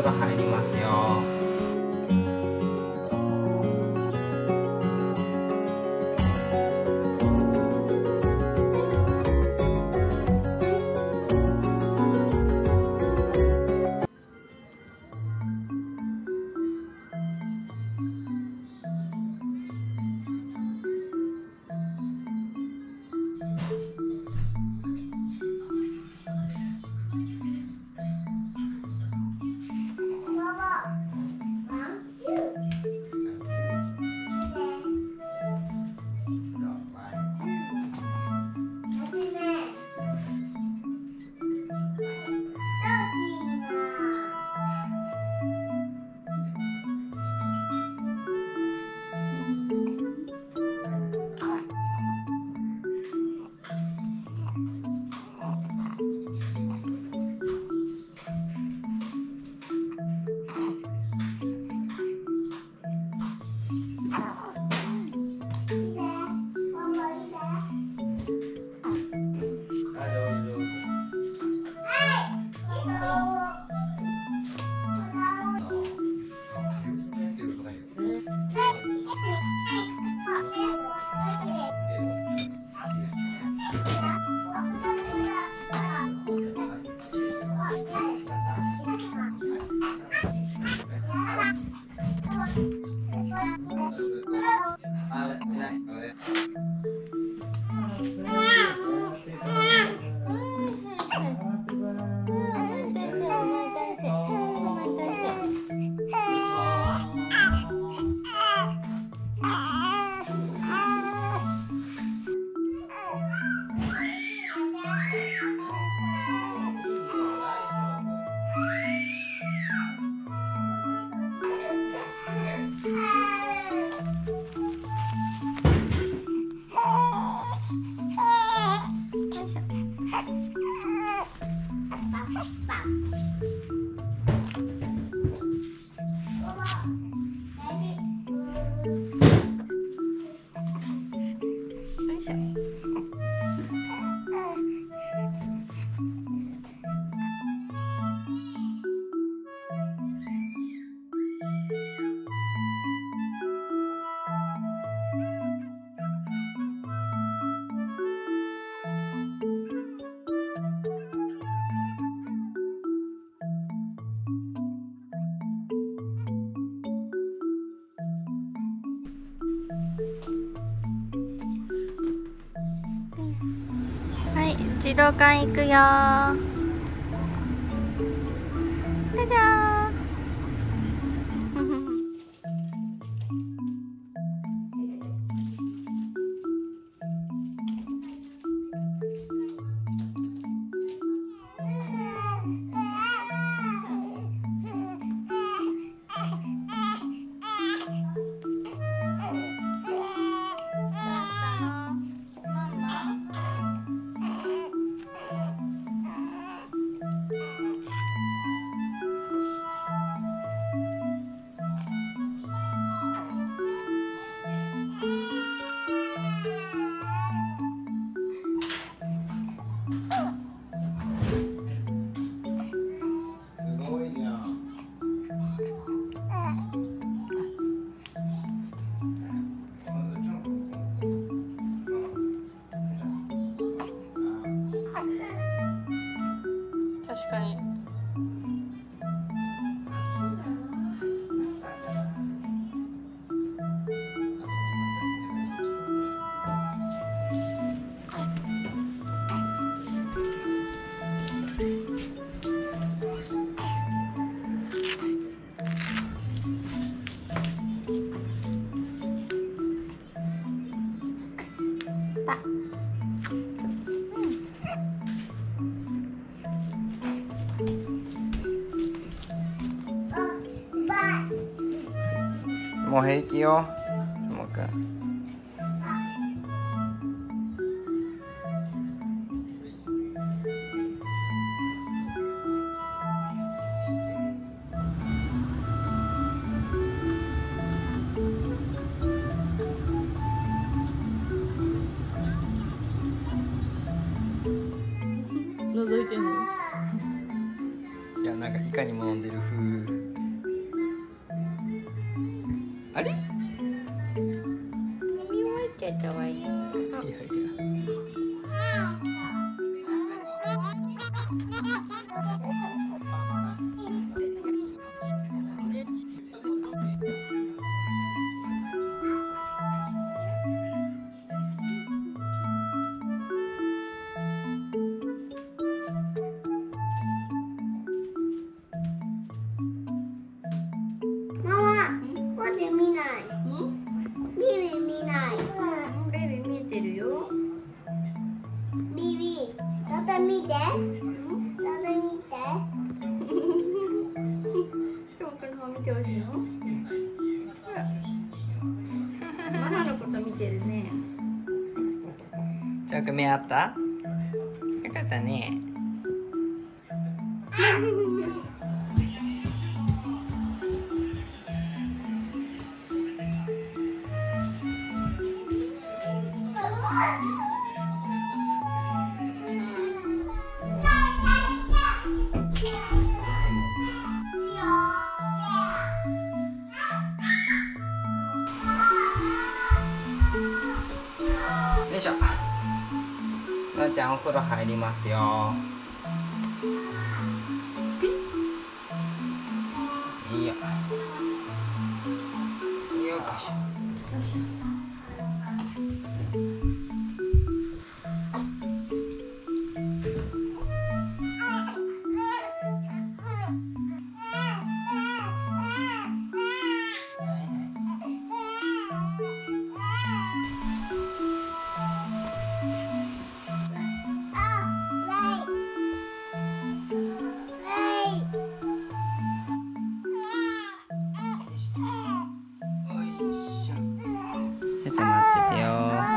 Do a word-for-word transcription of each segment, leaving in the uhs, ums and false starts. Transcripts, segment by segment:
風呂入りますよ。 児童館行くよー。じゃじゃーん。確かに。 もう平気よ、ともくん。 覗いてんの？ いや、なんかいかにも飲んでる風。 耳終わっちゃったわよ。 いやいや。 ママ、こうで見ない。ビビ見ない。 ベイビー見えてるよ。 ビビ、だだ見て。だだ見て。 しょうくんの方見てほしいの？ほら。ママのこと見てるね。 ちゃんくん目あった？よかったね。よいしょ。なあちゃんお風呂入りますよ。いいよ。よっこいしょ。ちょっと待っててよ。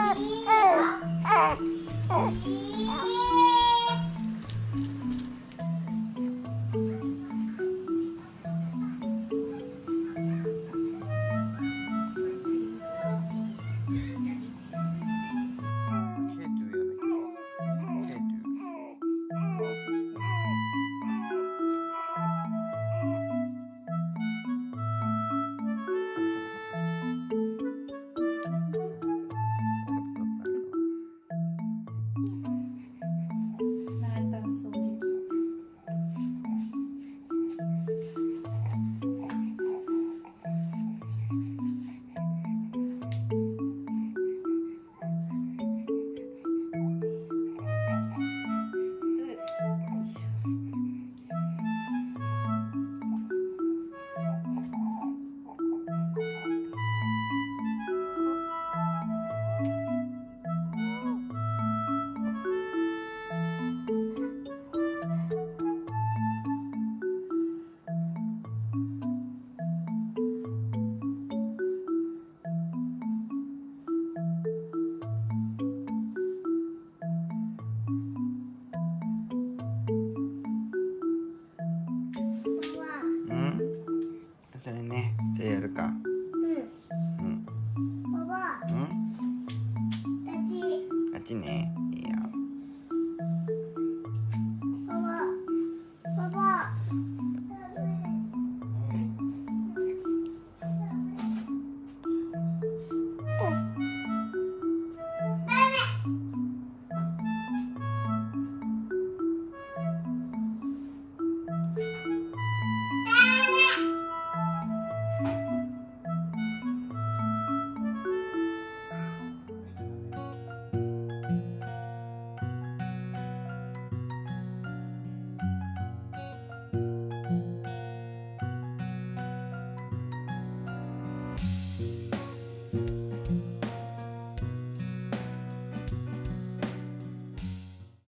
それね、じゃあやるか。 うん。 うん。 パパ、 うん。 あっち。 あっちね。